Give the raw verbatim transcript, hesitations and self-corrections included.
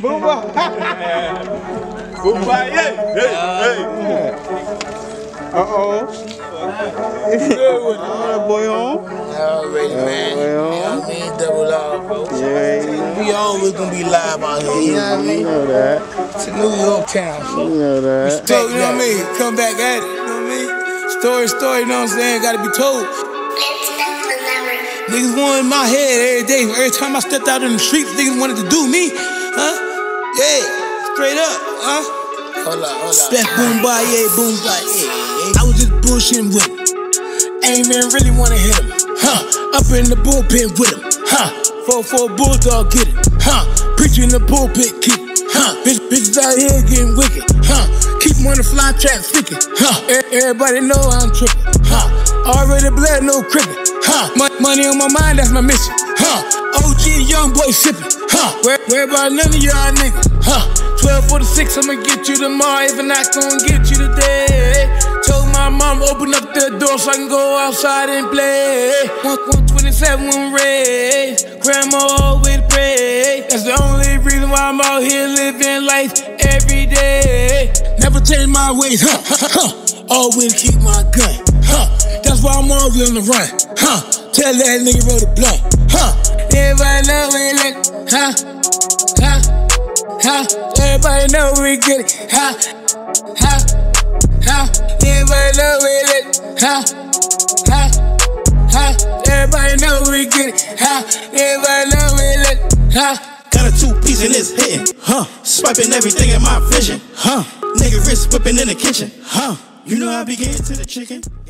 Boomba. Boomba, yeah. Hey, hey. Uh-oh. Oh, that boy on? Already, man. You know what I mean? Double R, bro. Yeah. We always gonna be live out here, you know what I mean? You know that. It's a New York town, so. You know that. Respect, you know what I mean? Come back at it, you know what I mean? Story, story, you know what I'm saying? Gotta be told. Niggas wanted my head every day. Every time I stepped out in the streets, niggas wanted to do me. Huh? Yeah, straight up, huh? Hold up, hold up. That boom by, yeah, boom by, yeah. I was just bullshitting with him. Ain't even really wanna hit him. Huh? Up in the bullpen with him. Huh? four four bulldog, get it. Huh? Preaching in the pulpit, keep it. Huh? Bitch, bitches out here getting wicked. Huh? Keep them on the fly trap sticking. Huh? Everybody know I'm tripping. Huh? Already blood, no crippin'. Huh? Money on my mind, that's my mission. Huh? O G, young boy sippin'. Huh? Where, where about none of y'all niggas? Huh? twelve forty-six, I'ma get you tomorrow. If I'm not gonna get you today. Told my mom open up the door so I can go outside and play. one twenty-seven, one red. Grandma always pray. That's the only reason why I'm out here living life every day. Never change my ways, huh? huh, huh. Always keep my gun, huh? That's why I'm always on the run, huh? Tell that nigga roll the blunt, huh? Everybody know we live, huh? Huh? Huh? Everybody know we get it, huh? Huh? Huh? Everybody know we live, huh? Huh? Huh? Everybody know we get it, huh? Everybody know we live, huh? Got a two-piece and it's hitting, huh? Swiping everything in my vision, huh? Nigga wrist whipping in the kitchen, huh? You know I be getting to the chicken.